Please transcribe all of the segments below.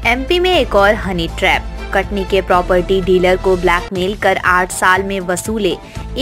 MP में एक और हनी ट्रैप। कटनी के प्रॉपर्टी डीलर को ब्लैकमेल कर 8 साल में वसूले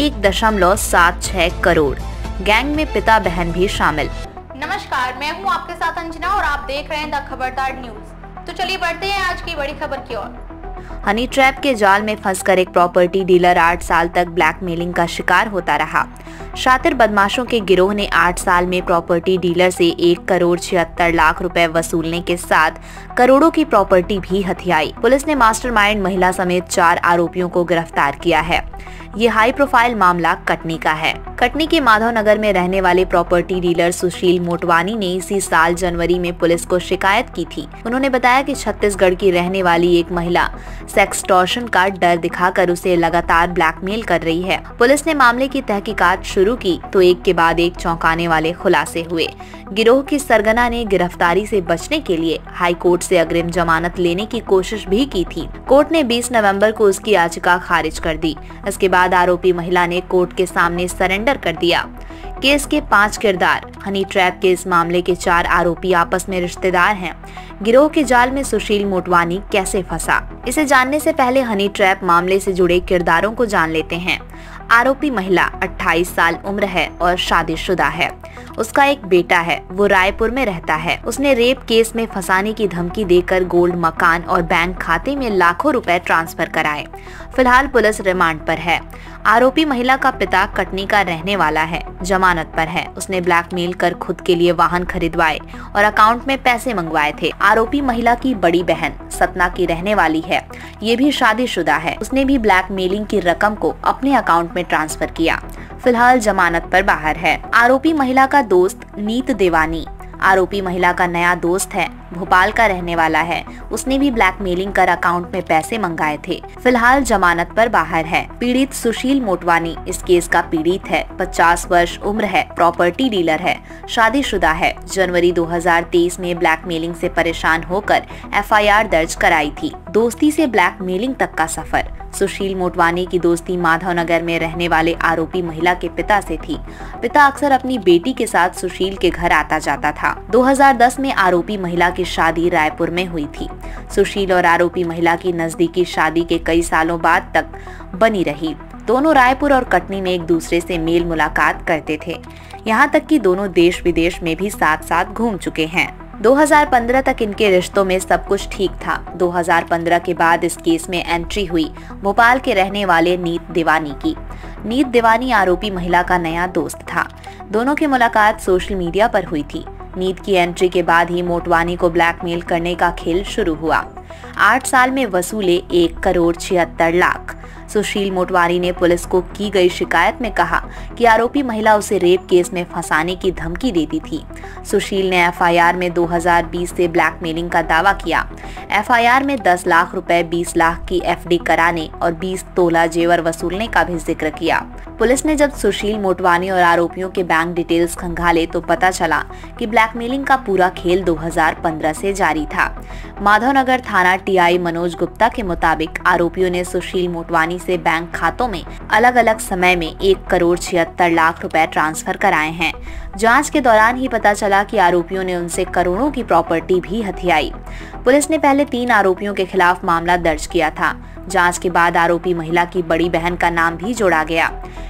1.76 करोड़। गैंग में पिता बहन भी शामिल। नमस्कार, मैं हूं आपके साथ अंजना और आप देख रहे हैं द खबरदार न्यूज। तो चलिए बढ़ते हैं आज की बड़ी खबर की ओर। हनी ट्रैप के जाल में फंसकर एक प्रॉपर्टी डीलर 8 साल तक ब्लैकमेलिंग का शिकार होता रहा। शातिर बदमाशों के गिरोह ने 8 साल में प्रॉपर्टी डीलर से 1.76 करोड़ रुपए वसूलने के साथ करोड़ों की प्रॉपर्टी भी हथियाई। पुलिस ने मास्टरमाइंड महिला समेत 4 आरोपियों को गिरफ्तार किया है। ये हाई प्रोफाइल मामला कटनी का है। कटनी के माधवनगर में रहने वाले प्रॉपर्टी डीलर सुशील मोटवानी ने इसी साल जनवरी में पुलिस को शिकायत की थी। उन्होंने बताया कि छत्तीसगढ़ की रहने वाली एक महिला सेक्सटॉर्शन का डर दिखाकर उसे लगातार ब्लैकमेल कर रही है। पुलिस ने मामले की तहकीकात शुरू की तो एक के बाद एक चौंकाने वाले खुलासे हुए। गिरोह की सरगना ने गिरफ्तारी से बचने के लिए हाई कोर्ट से अग्रिम जमानत लेने की कोशिश भी की थी। कोर्ट ने 20 नवंबर को उसकी याचिका खारिज कर दी। इसके बाद आरोपी महिला ने कोर्ट के सामने सरेंडर कर दिया। केस के 5 किरदार। हनी ट्रैप के इस मामले के 4 आरोपी आपस में रिश्तेदार हैं। गिरोह के जाल में सुशील मोटवानी कैसे फंसा, इसे जानने से पहले हनी ट्रैप मामले से जुड़े किरदारों को जान लेते हैं। आरोपी महिला 28 साल उम्र है और शादीशुदा है। उसका एक बेटा है, वो रायपुर में रहता है। उसने रेप केस में फंसाने की धमकी देकर गोल्ड, मकान और बैंक खाते में लाखों रुपए ट्रांसफर कराए। फिलहाल पुलिस रिमांड पर है। आरोपी महिला का पिता कटनी का रहने वाला है, जमानत पर है। उसने ब्लैकमेल कर खुद के लिए वाहन खरीदवाए और अकाउंट में पैसे मंगवाए थे। आरोपी महिला की बड़ी बहन सतना की रहने वाली है, ये भी शादीशुदा है। उसने भी ब्लैकमेलिंग की रकम को अपने अकाउंट में ट्रांसफर किया। फिलहाल जमानत पर बाहर है। आरोपी महिला का दोस्त नीत देवानी। आरोपी महिला का नया दोस्त है, भोपाल का रहने वाला है। उसने भी ब्लैकमेलिंग कर अकाउंट में पैसे मंगाए थे। फिलहाल जमानत पर बाहर है। पीड़ित सुशील मोटवानी इस केस का पीड़ित है। 50 वर्ष उम्र है, प्रॉपर्टी डीलर है, शादीशुदा है। जनवरी 2023 में ब्लैकमेलिंग से परेशान होकर FIR दर्ज कराई थी। दोस्ती से ब्लैकमेलिंग तक का सफर। सुशील मोटवानी की दोस्ती माधवनगर में रहने वाले आरोपी महिला के पिता से थी। पिता अक्सर अपनी बेटी के साथ सुशील के घर आता जाता था। 2010 में आरोपी महिला की शादी रायपुर में हुई थी। सुशील और आरोपी महिला की नजदीकी शादी के कई सालों बाद तक बनी रही। दोनों रायपुर और कटनी में एक दूसरे से मेल मुलाकात करते थे। यहाँ तक कि दोनों देश विदेश में भी साथ साथ घूम चुके हैं। 2015 तक इनके रिश्तों में सब कुछ ठीक था। 2015 के बाद इस केस में एंट्री हुई भोपाल के रहने वाले नीत देवानी की। नीत देवानी आरोपी महिला का नया दोस्त था। दोनों की मुलाकात सोशल मीडिया पर हुई थी। नीत की एंट्री के बाद ही मोटवानी को ब्लैकमेल करने का खेल शुरू हुआ। 8 साल में वसूले 1.76 करोड़। सुशील मोटवानी ने पुलिस को की गई शिकायत में कहा कि आरोपी महिला उसे रेप केस में फंसाने की धमकी देती थी। सुशील ने FIR में 2020 से ब्लैकमेलिंग का दावा किया। FIR में 10 लाख रुपए, 20 लाख की FD कराने और 20 तोला जेवर वसूलने का भी जिक्र किया। पुलिस ने जब सुशील मोटवानी और आरोपियों के बैंक डिटेल्स खंगाले तो पता चला कि ब्लैकमेलिंग का पूरा खेल 2015 से जारी था। माधवनगर थाना TI मनोज गुप्ता के मुताबिक आरोपियों ने सुशील मोटवानी से बैंक खातों में अलग अलग समय में 1.76 करोड़ रुपए ट्रांसफर कराए हैं। जांच के दौरान ही पता चला कि आरोपियों ने उनसे करोड़ों की प्रॉपर्टी भी हथियाई। पुलिस ने पहले 3 आरोपियों के खिलाफ मामला दर्ज किया था। जांच के बाद आरोपी महिला की बड़ी बहन का नाम भी जोड़ा गया।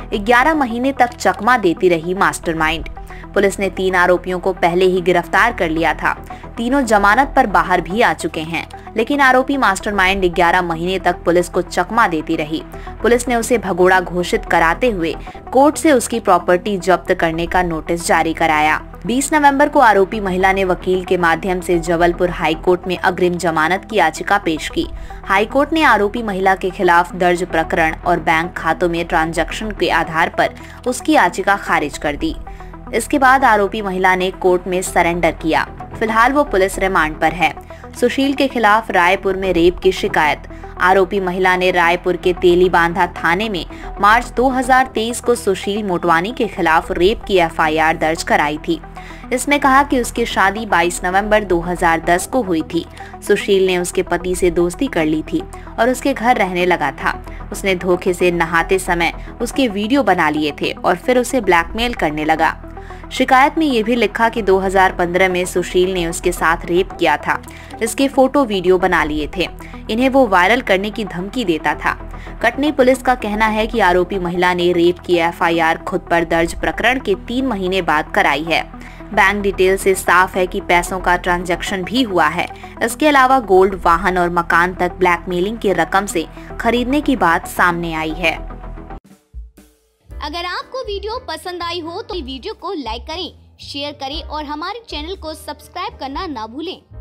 11 महीने तक चकमा देती रही मास्टरमाइंड। पुलिस ने 3 आरोपियों को पहले ही गिरफ्तार कर लिया था। तीनों जमानत पर बाहर भी आ चुके हैं, लेकिन आरोपी मास्टरमाइंड 11 महीने तक पुलिस को चकमा देती रही। पुलिस ने उसे भगोड़ा घोषित कराते हुए कोर्ट से उसकी प्रॉपर्टी जब्त करने का नोटिस जारी कराया। 20 नवंबर को आरोपी महिला ने वकील के माध्यम से जबलपुर हाई कोर्ट में अग्रिम जमानत की याचिका पेश की। हाई कोर्ट ने आरोपी महिला के खिलाफ दर्ज प्रकरण और बैंक खातों में ट्रांजैक्शन के आधार पर उसकी याचिका खारिज कर दी। इसके बाद आरोपी महिला ने कोर्ट में सरेंडर किया। फिलहाल वो पुलिस रिमांड पर है। सुशील के खिलाफ रायपुर में रेप की शिकायत। आरोपी महिला ने रायपुर के तेलीबांधा थाने में मार्च 2023 को सुशील मोटवानी के खिलाफ रेप की FIR दर्ज कराई थी। इसमें कहा कि उसकी शादी 22 नवंबर 2010 को हुई थी। सुशील ने उसके पति से दोस्ती कर ली थी और उसके घर रहने लगा था। उसने धोखे से नहाते समय उसके वीडियो बना लिए थे और फिर उसे ब्लैकमेल करने लगा। शिकायत में ये भी लिखा कि 2015 में सुशील ने उसके साथ रेप किया था, जिसके फोटो वीडियो बना लिए थे। इन्हें वो वायरल करने की धमकी देता था। कटनी पुलिस का कहना है कि आरोपी महिला ने रेप की एफआईआर खुद पर दर्ज प्रकरण के 3 महीने बाद कराई है। बैंक डिटेल से साफ है कि पैसों का ट्रांजैक्शन भी हुआ है। इसके अलावा गोल्ड, वाहन और मकान तक ब्लैकमेलिंग की रकम से खरीदने की बात सामने आई है। अगर आपको वीडियो पसंद आई हो तो वीडियो को लाइक करें, शेयर करें और हमारे चैनल को सब्सक्राइब करना ना भूलें।